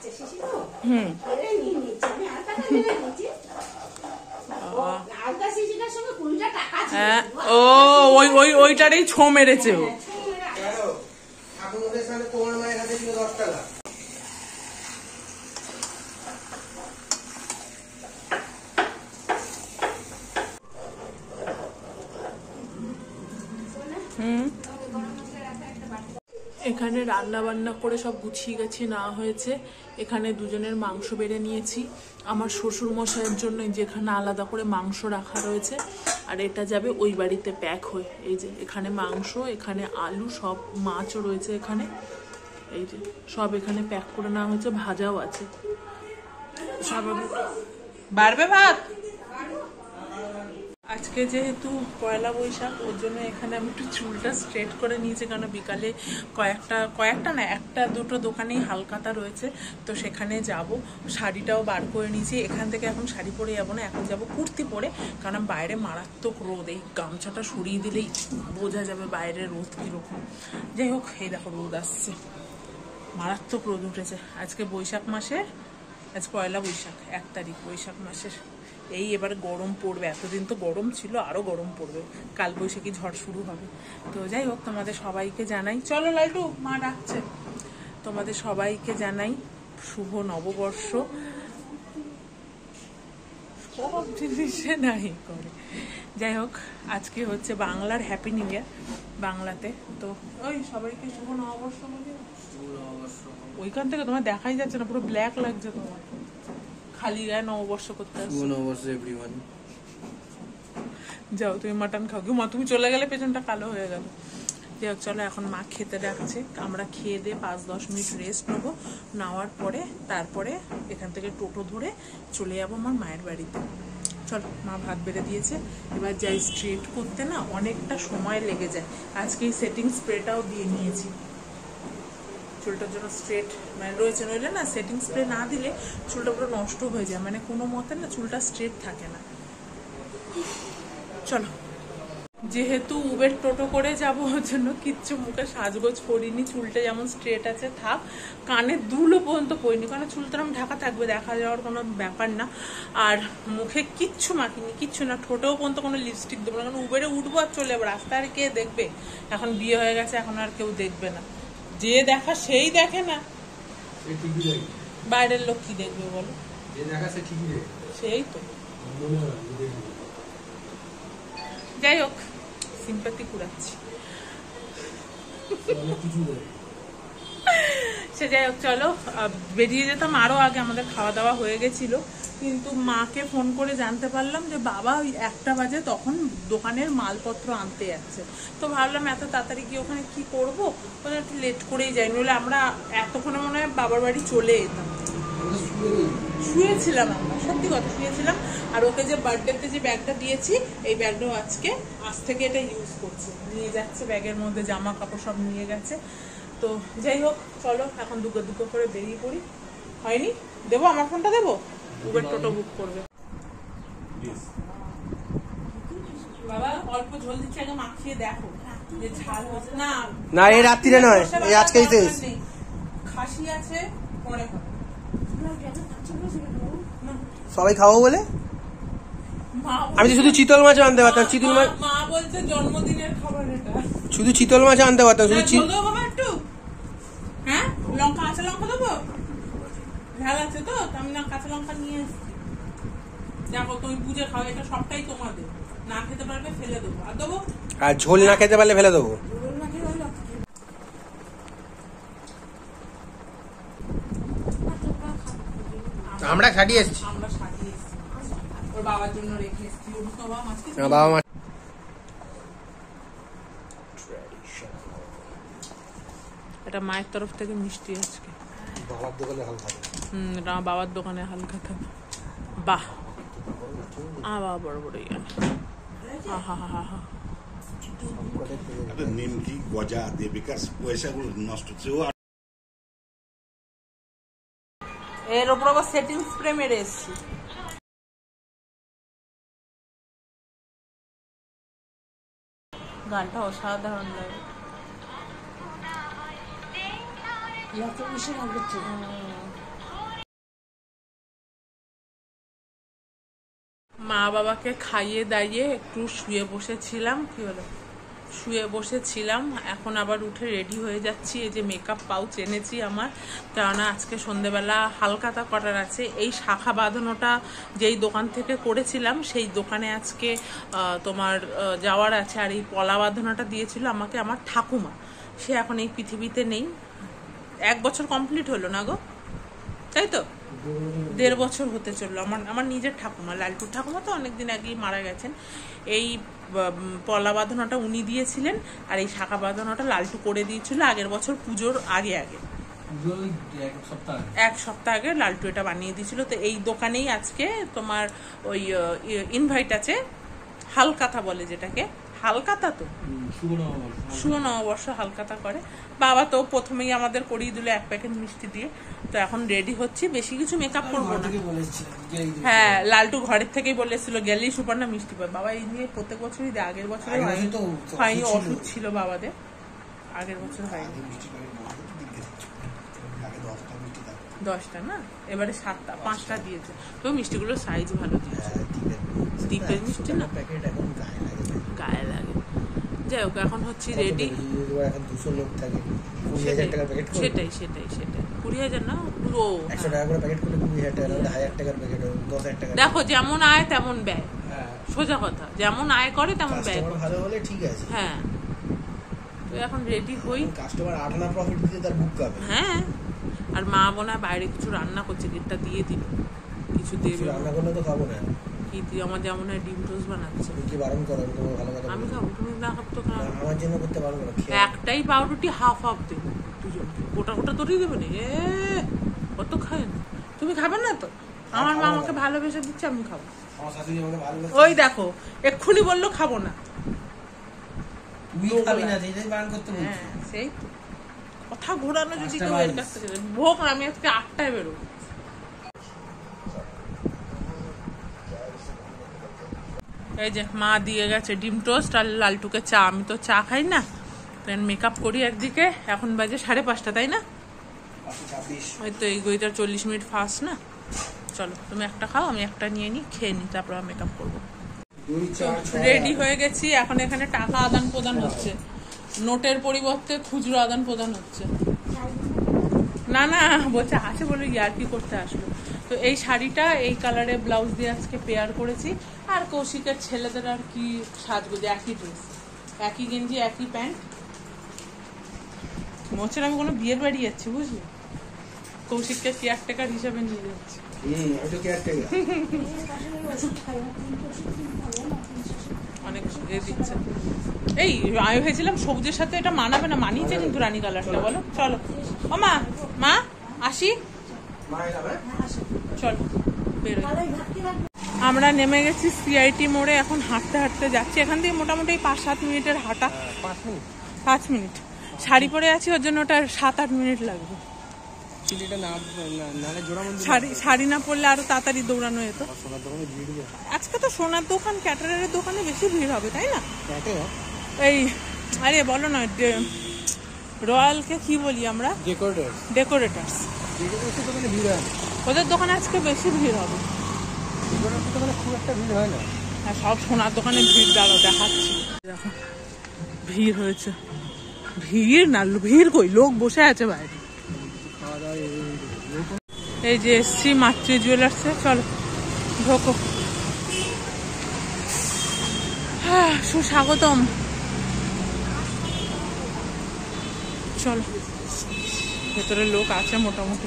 হুম ও ওই ওই ওইটারই ছো মেরেছে ও। এখানে রান্না বান্না করে সব গুছিয়ে গেছি না হয়েছে। এখানে দুজনের মাংস বেড়ে নিয়েছি আমার শ্বশুর মশাইয়ের জন্য, যেখানে আলাদা করে মাংস রাখা রয়েছে, আর এটা যাবে ওই বাড়িতে প্যাক হয়ে। এই যে এখানে মাংস, এখানে আলু, সব মাছও রয়েছে এখানে, এই যে সব এখানে প্যাক করে নেওয়া হয়েছে, ভাজাও আছে সব। বাড়বে ভাত। আজকে যেহেতু পয়লা বৈশাখ, ওর জন্য এখানে আমি একটু চুলটা স্ট্রেট করে নিয়েছি, কারণ বিকালে কয়েকটা না, একটা দুটো দোকানেই হালকাতা রয়েছে, তো সেখানে যাব। শাড়িটাও বার করে নিয়েছি, এখান থেকে এখন শাড়ি পরে যাবো না, এখন যাব কুর্তি পরে, কারণ বাইরে মারাত্মক রোদ। এই গামছাটা সরিয়ে দিলেই বোঝা যাবে বাইরের রোদ কীরকম। যাই হোক, এই দেখো রোদ আসছে, মারাত্মক রোদ উঠেছে। আজকে বৈশাখ মাসের, আজ পয়লা বৈশাখ, 1 তারিখ বৈশাখ মাসের। এই এবার গরম পড়বে, এতদিন তো গরম ছিল, আরো গরম পড়বে, কাল বৈশাখী ঝড় শুরু হবে। তো যাই হোক, তোমাদের সবাইকে জানাই, চলো লাইটু মা ডাকছে, তোমাদের সবাইকে জানাই শুভ নববর্ষ। সব জিনিসে নাই করে। যাই হোক, আজকে হচ্ছে বাংলার হ্যাপি নিউ ইয়ার বাংলাতে, তো ওই সবাইকে শুভ নববর্ষ বলি। ওইখান থেকে তোমার দেখাই যাচ্ছে না, পুরো ব্ল্যাক লাগছে তোমার, খালি গায়ে নববর্ষ করতে আসছো। শুভ নববর্ষ এভরিওয়ান। যাও তুমি মাটন খাও, মা তুমি চলে গেলে পেছনটা কালো হয়ে গেল। যাই হোক, চলো এখন মা খেতে ডাকছে, আমরা খেয়ে দিয়ে 5-10 মিনিট রেস্ট নেবো, নেওয়ার পরে তারপরে এখান থেকে টোটো ধরে চলে যাবো আমার মায়ের বাড়িতে। চলো, মা ভাত বেড়ে দিয়েছে, এবার যাই স্ট্রেট করতে, না অনেকটা সময় লেগে যায়। আজকে এই সেটিং স্প্রেটাও দিয়ে নিয়েছি চুলটার জন্য, স্ট্রেট মানে রয়েছে, নইলে না সেটিং স্প্রে না দিলে চুলটা পুরো নষ্ট হয়ে যায়, মানে কোনো মতে না চুলটা স্ট্রেট থাকে না। চলো, যেহেতু উবের টোটো করে যাবো, ওর জন্য কিচ্ছু মুখে সাজগোজ করিনি, চুলটা যেমন স্ট্রেট আছে থাক, কানে দুলো পর্যন্ত পরিনি, কারণ চুলটা আমি ঢাকা থাকবে, দেখা যাওয়ার কোনো ব্যাপার না। আর মুখে কিচ্ছু মাখিনি, কিচ্ছু না, ঠোঁটেও পর্যন্ত কোনো লিপস্টিক দেবো না, কারণ উবেরে উঠবো আর চলে যাবো, রাস্তায় আর কে দেখবে, এখন বিয়ে হয়ে গেছে, এখন আর কেউ দেখবে না, যে দেখা সেই দেখে না, বাইরের লোক কি দেখবে বলো, সেই তো। যাই হোক, সিম্পাথি কুড়াচ্ছি, সে যাই হোক, চলো বেরিয়ে যেতাম আরো আগে, আমাদের খাওয়া দাওয়া হয়ে গেছিল, কিন্তু মাকে ফোন করে জানতে পারলাম যে বাবা ওই 1টা বাজে তখন দোকানের মালপত্র আনতে যাচ্ছে। তো ভাবলাম এত তাড়াতাড়ি গিয়ে ওখানে কি করবো, ওখানে একটু লেট করেই যাই, নইলে আমরা এতক্ষণে মনে হয় বাবার বাড়ি চলে যেতাম। শুয়েছিলাম আমরা, সত্যি কথা শুয়েছিলাম। আর ওকে যে বার্থডেতে যে ব্যাগটা দিয়েছি, এই ব্যাগটাও আজ থেকে এটা ইউজ করছে, নিয়ে যাচ্ছে, ব্যাগের মধ্যে জামা কাপড় সব নিয়ে গেছে। তো যাই হোক, চলো এখন দুটো করে বেরিয়ে পড়ি। হয়নি, দেবো আমার ফোনটা, দেবো, উবের টোটো বুক করবে। বাবা অল্প ঝোল দিচ্ছি, আগে মাখিয়ে দেখো যে ঝাল হচ্ছে না। না, এই রাত্রিরে নয়, এই আজকেই শেষ। খাসি আছে পরে খাবো। সবাই খাবো বলে আমি তো শুধু চিতল মাছ আনতে পারতাম, চিতল মাছ। মা বলছে জন্মদিনের খাবার এটা, শুধু চিতল মাছ আনতে পারতাম, শুধু একটু। হ্যাঁ, লঙ্কা আছে, লঙ্কা দেবো, ঝাল আছে তো, আমি না কাঁচা লঙ্কা নিয়ে এসছি। দেখো তুমি বুঝে খাও, এটা সবটাই তোমাদের, না খেতে পারবে ফেলে দেবো, আর দেবো, আর ঝোল না খেতে পারলে ফেলে দেবো। আমরা ছাড়িয়ে এসেছি, ওর বাবার জন্য রেখে এসেছি, বাবা মা। এটা মায়ের তরফ থেকে মিষ্টি আজকে, বাবার দোকানে হালকা, বাবার দোকানে হালকা খাবে। বাহ, বাবা বড় বড় নিমকি গজা দিয়ে বিকাশ পয়সাগুলো নষ্ট হচ্ছে। এর ওপর আবার সেটিং স্প্রে মেরে এসছি। গানটা অসাধারণ লাগে, মা বাবাকে খাইয়ে দাইয়ে একটু শুয়ে বসেছিলাম। কি হলো? শুয়ে বসেছিলাম, এখন আবার উঠে রেডি হয়ে যাচ্ছি। এই যে মেকআপ পাউচ এনেছি আমার, কেননা আজকে সন্ধেবেলা হালকাতা করার আছে। এই শাখা বাঁধানোটা যেই দোকান থেকে করেছিলাম সেই দোকানে আজকে তোমার যাওয়ার আছে। আর এই পলা বাঁধানোটা দিয়েছিল আমাকে আমার ঠাকুমা, সে এখন এই পৃথিবীতে নেই। 1 বছর কমপ্লিট হলো না গো, তাই তো? 1.5 বছর হতে চললো। আমার নিজের ঠাকুমা, লালটুর ঠাকুমা তো অনেকদিন আগেই মারা গেছেন। এই পলা বাঁধানোটা উনি দিয়েছিলেন, আর এই শাখা বাঁধানোটা লালটু করে দিয়েছিল আগের বছর পুজোর আগে 1 সপ্তাহ আগে লালটু এটা বানিয়ে দিয়েছিল। তো এই দোকানেই আজকে তোমার ওই ইনভাইট আছে, হালকাতা বলে যেটাকে, হালকাতা তো শুভ নববর্ষ হালকাতা করে। বাবা তো প্রথমেই আমাদের করিয়ে দিল 1 প্যাকেট মিষ্টি দিয়ে। তো এখন রেডি হচ্ছি, বেশি কিছু মেকআপ করবো না। হ্যাঁ, লালটু ঘরের থেকেই বলেছিল গেলেই সুপর্ণা মিষ্টি পায়। বাবা এই নিয়ে প্রত্যেক বছরই দেয়, আগের বছর হয়নি, ওষুধ ছিল বাবাদের, আগের বছর হয়নি। 10টা না, এবারে 7টা 5টা দিয়েছে। তো মিষ্টিগুলোর সাইজ ভালো দিয়েছে, দ্বীপের মিষ্টি না, গায়ে লাগে। যাই হোক, এখন হচ্ছে রেডি। সেটাই 20,000 না, দেখো যেমন আয় তেমন ব্যয়, সোজা কথা, যেমন আয় করে তেমন ব্যয়। ভালো হলে ঠিক আছে। হ্যাঁ, তো এখন রেডি হই। কাস্টমার 8 আনা প্রফিট দিতে তার বুক কাঁপে। হ্যাঁ, আর মা বোনা বাইরে কিছু রান্না করছে, গেটটা দিয়ে দিল, কিছু দেবে। রান্না করলে তো খাবো না। কি তুই আমার যেমন ডিম টোস্ট বানাচ্ছে, কি বারণ করো? তোমার ভালো কথা। আমি খাবো, তুমি না খাবো তো খাবো। আমার জন্য করতে বারণ করো। একটাই পাউরুটি হাফ দেবো দুজনকে, গোটা তোরই দেবে না। কত খায় না, তুমি খাবে না তো? আমার মা আমাকে ভালোবেসে দিচ্ছে, আমি খাবো। ওই দেখো, এক্ষুনি বললো খাবো না। সেই কথা ঘোরানো যদি কেউ এর কাছ থেকে ভোগ, আমি আজকে 8টায় বেরোবো। এই যে মা দিয়ে গেছে ডিম টোস্ট আর লালটুকে চা। আমি তো চা খাই না, মেকআপ করি একদিকে। এখন বাজে 5:30, তাই না? ওই তো এই গইটার 40 মিনিট ফাস্ট না। চলো, তুমি একটা খাও, আমি একটা নিয়ে নিই, খেয়ে নিই, তারপর মেকআপ করবো। রেডি হয়ে গেছি, এখন এখানে টাকা আদান প্রদান হচ্ছে, নোটের পরিবর্তে খুচরো আদান প্রদান হচ্ছে। না বলছে আসে বলে ইয়ার্কি করতে আসলো। তো এই শাড়িটা এই কালারে ব্লাউজ দিয়ে আজকে পেয়ার করেছি। আর কৌশিকের ছেলেদের আর কি সাজগোজ, একই ড্রেস, একই গেঞ্জি, একই প্যান্ট। মনে আমি কোনো বিয়ের বাড়ি যাচ্ছি, বুঝলি? কৌশিককে কেয়ারটেকার হিসেবে নিয়ে যাচ্ছি। অনেক দিচ্ছে। এই আমি ভেবেছিলাম সবুজের সাথে এটা মানাবে না, মানিয়েছে কিন্তু রানী কালারটা। বলো চলো ও মা আসি, চলো বেরোই। আমরা নেমে গেছি সিআইটি মোড়ে, এখন হাঁটতে হাঁটতে যাচ্ছি। এখান থেকে মোটামুটি 5-7 মিনিটের হাঁটা। 5 মিনিট শাড়ি পরে আছি, ওর জন্য ওটা 7-8 মিনিট লাগবে। শাড়ি না পরলে আরো তাড়াতাড়ি দৌড়ানো যেত। আজকে তো সোনার দোকান, ক্যাটারের দোকানে বেশি ভিড় হবে, তাই না? এই আরে বলো না, রয়্যালকে কি বলি আমরা? ডেকোরেটার্স। ওদের দোকানে আজকে বেশি ভিড় হবে। খুব একটা ভিড় হয় না। হ্যাঁ, সব সোনার দোকানে ভিড় দেখাচ্ছি। দেখো ভিড় হয়েছে, ভিড় না ভিড় কই, লোক বসে আছে বাইরে। এই যে এসছি মাতৃ জুয়েলার্সে, চলো ঢোকো। হ্যাঁ, সুস্বাগতম। চলো, ভেতরে লোক আছে মোটামুটি।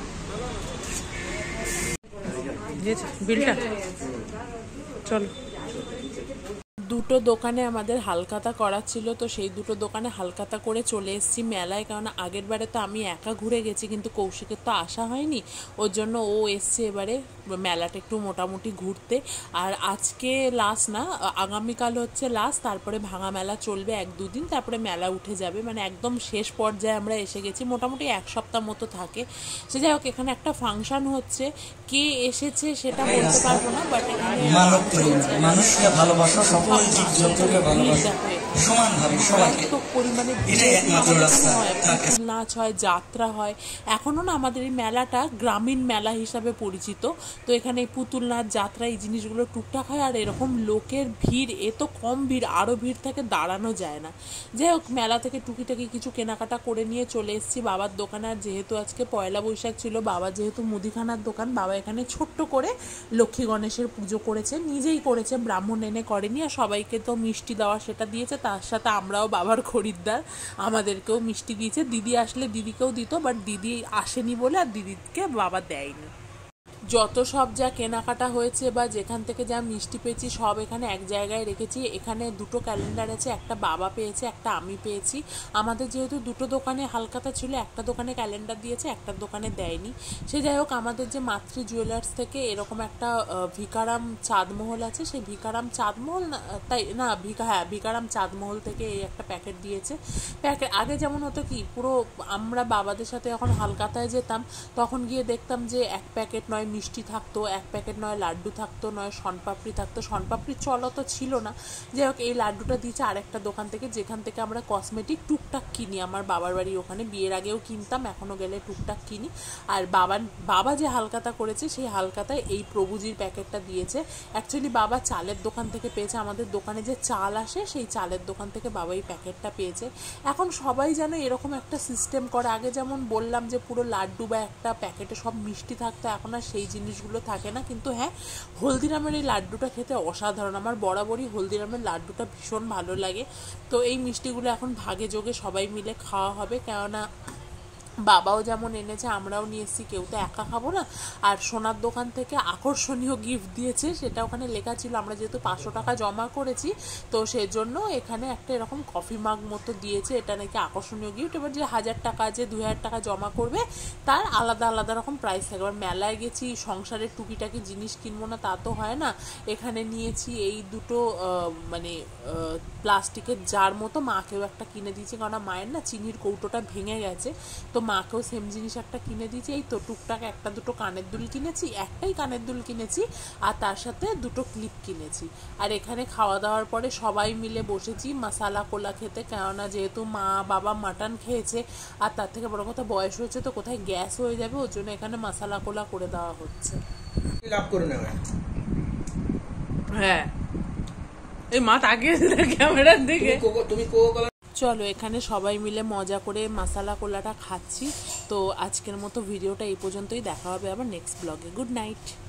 বিলটা চলো। দুটো দোকানে আমাদের হালখাতা করা ছিল, তো সেই দুটো দোকানে হালখাতা করে চলে এসেছি মেলায়। কারণ আগের বারে তো আমি একা ঘুরে গেছি, কিন্তু কৌশিকের তো আসা হয়নি, ওর জন্য ও এসছে এবারে মেলাটা একটু মোটামুটি ঘুরতে। আর আজকে লাস্ট না, আগামীকাল হচ্ছে লাস্ট, তারপরে ভাঙা মেলা চলবে 1-2 দিন, তারপরে মেলা উঠে যাবে। মানে একদম শেষ পর্যায়ে আমরা এসে গেছি, মোটামুটি 1 সপ্তাহ মতো থাকে। সে যাই হোক, এখানে একটা ফাংশন হচ্ছে, কে এসেছে সেটা বলতে পারবো না, বাট এখানে মানুষকে ভালোবাসা যতটা ভালোবাসে সমানভাবে সবাইকে, পরিমাণে নাচ হয়, যাত্রা হয়। এখনো না আমাদের এই মেলাটা গ্রামীণ মেলা হিসাবে পরিচিত। তো এখানে পুতুল নাচ, যাত্রা, এই জিনিসগুলো টুকটাক হয়। আর এরকম লোকের ভিড়, এত কম ভিড়, আরও ভিড় থেকে দাঁড়ানো যায় না। যাই হোক, মেলা থেকে টুকিটাকি কিছু কেনাকাটা করে নিয়ে চলে এসেছি বাবার দোকানে। আর যেহেতু আজকে পয়লা বৈশাখ ছিল, বাবা যেহেতু মুদিখানার দোকান, বাবা এখানে ছোট্ট করে লক্ষ্মী গণেশের পুজো করেছে, নিজেই করেছে, ব্রাহ্মণ এনে করেনি। আর সবাইকে তো মিষ্টি দেওয়া সেটা দিয়েছে, তার সাথে আমরাও বাবার খরিদ্দার, আমাদেরকেও মিষ্টি দিয়েছে। দিদি আসলে দিদিকেও দিত, বাট দিদি আসেনি বলে আর দিদিকে বাবা দেয়নি। যত সব যা কেনাকাটা হয়েছে বা যেখান থেকে যা মিষ্টি পেয়েছি সব এখানে এক জায়গায় রেখেছি। এখানে দুটো ক্যালেন্ডার আছে, একটা বাবা পেয়েছে, একটা আমি পেয়েছি। আমাদের যেহেতু দুটো দোকানে হালখাতা ছিল, একটা দোকানে ক্যালেন্ডার দিয়েছে, একটা দোকানে দেয়নি। সে যাই হোক, আমাদের যে মাতৃ জুয়েলার্স থেকে এরকম একটা ভিকারাম চাঁদমহল আছে, সেই ভিকারাম চাঁদমহল ভিকারাম চাঁদমহল থেকে এই একটা প্যাকেট দিয়েছে। প্যাকেট আগে যেমন হতো কি, পুরো আমরা বাবাদের সাথে যখন হালখাতায় যেতাম তখন গিয়ে দেখতাম যে এক প্যাকেট নয় মিষ্টি থাকতো, এক প্যাকেট নয় লাড্ডু থাকতো, নয় শনপাপড়ি থাকতো। শনপাপড়ির চল তো ছিল না। যাই হোক, এই লাড্ডুটা দিয়েছে আরেকটা দোকান থেকে, যেখান থেকে আমরা কসমেটিক টুকটাক কিনি। আমার বাবার বাড়ি ওখানে, বিয়ের আগেও কিনতাম, এখনও গেলে টুকটাক কিনি। আর বাবা যে হালখাতা করেছে, সেই হালখাতায় এই প্রভুজির প্যাকেটটা দিয়েছে। অ্যাকচুয়ালি বাবা চালের দোকান থেকে পেয়েছে, আমাদের দোকানে যে চাল আসে সেই চালের দোকান থেকে বাবা এই প্যাকেটটা পেয়েছে। এখন সবাই যেন এরকম একটা সিস্টেম করে। আগে যেমন বললাম যে পুরো লাড্ডু বা একটা প্যাকেটে সব মিষ্টি থাকতো, এখন আর সেই জিনিসগুলো থাকে না। কিন্তু হ্যাঁ, হলদিরামের এই লাড্ডুটা খেতে অসাধারণ। আমার বরাবরই হলদিরামের লাড্ডুটা ভীষণ ভালো লাগে। তো এই মিষ্টিগুলো এখন ভাগে যোগে সবাই মিলে খাওয়া হবে, কেননা বাবাও যেমন এনেছে আমরাও নিয়ে এসেছি, কেউ তো একা খাবো না। আর সোনার দোকান থেকে আকর্ষণীয় গিফট দিয়েছে, সেটা ওখানে লেখা ছিল। আমরা যেহেতু 500 টাকা জমা করেছি, তো সেজন্য এখানে একটা এরকম কফি মাগ মতো দিয়েছে, এটা নাকি আকর্ষণীয় গিফট। এবার যে 1000 টাকা, যে 2000 টাকা জমা করবে, তার আলাদা আলাদা রকম প্রাইস থাকে। এবার মেলায় গেছি, সংসারের টুকিটাকি জিনিস কিনবো না তা তো হয় না। এখানে নিয়েছি এই দুটো প্লাস্টিকের জার মতো, মাকেও একটা কিনে দিয়েছি, কারণ মায়ের না চিনির কৌটোটা ভেঙে গেছে। তো মাকেও সেম জিনিস একটা কিনে দিয়েছি। এই তো টুকটাক একটা দুটো কানের দুল কিনেছি, একটাই কানের দুল কিনেছি, আর তার সাথে দুটো ক্লিপ কিনেছি। আর এখানে খাওয়া দাওয়ার পরে সবাই মিলে বসেছি মশালা কোলা খেতে, কেননা যেহেতু মা বাবা মাটন খেয়েছে, আর তার থেকে বড় কথা বয়স হয়েছে, তো কোথায় গ্যাস হয়ে যাবে, ওর জন্য এখানে মশালা কোলা করে দেওয়া হচ্ছে। লাভ করে নেবে। হ্যাঁ, এই মা তাকিয়ে ক্যামেরার দিকে। তুমি কোকো চলো, এখানে সবাই মিলে মজা করে মশালা কোলাটা খাচ্ছি। তো আজকের মতো ভিডিওটা এই পর্যন্তই, দেখা হবে আবার নেক্সট ব্লগে। Good night.